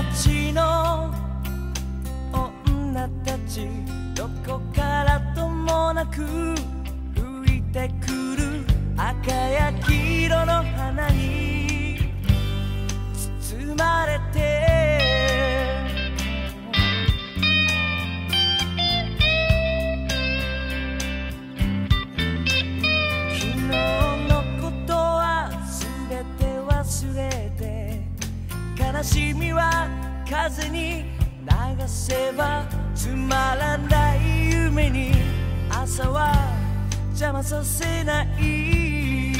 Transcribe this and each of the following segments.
街の女たちどこからともなく吹いてくる赤や黄色の花に包まれて昨日のことは全て忘れて悲しみは風に流せばつまらない夢に朝は邪魔させない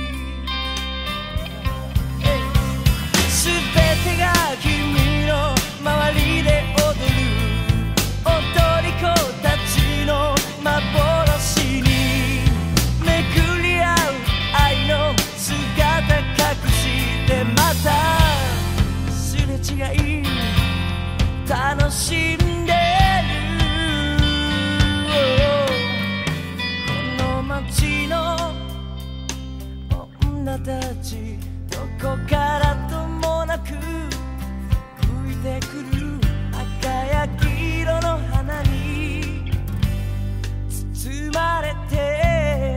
すべてが君の周りで踊る踊り子たちの幻にめくり合う愛の姿隠してまたすれ違い楽しんでるこの街の女たちどこからともなく吹いてくる赤や黄色の花に包まれて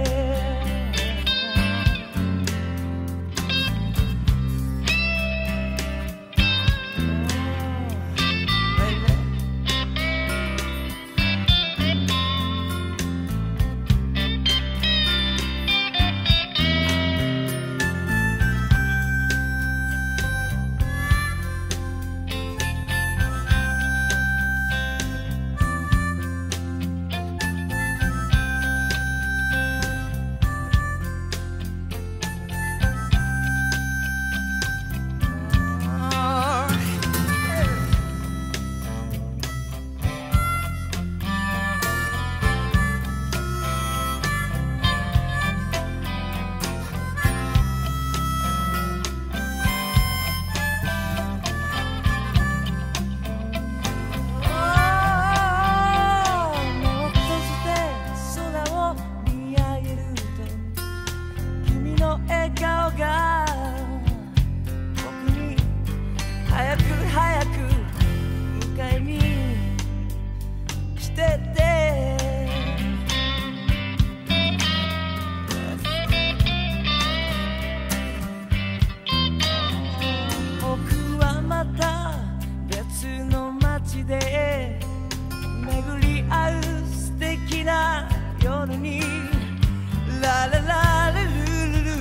巡り合う素敵な夜にララララルルル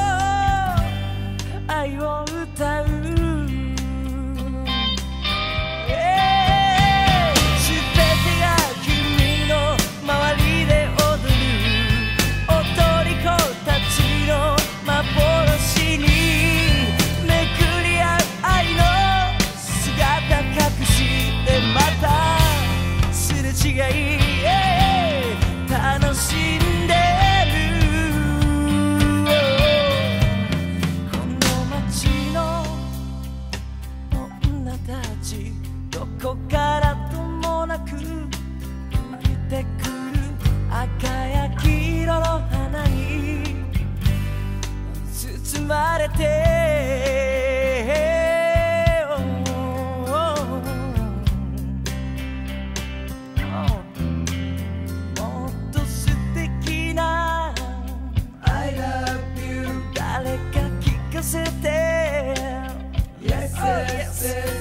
愛を歌うすべてが君の周りで踊る踊り子たちの幻にめくり合う愛の姿隠してまたすれ違い楽しんでるこの街の女たちどこからともなく吹いてくる赤や黄色の花に包まれて誰か聞かせて Yes, yes, yes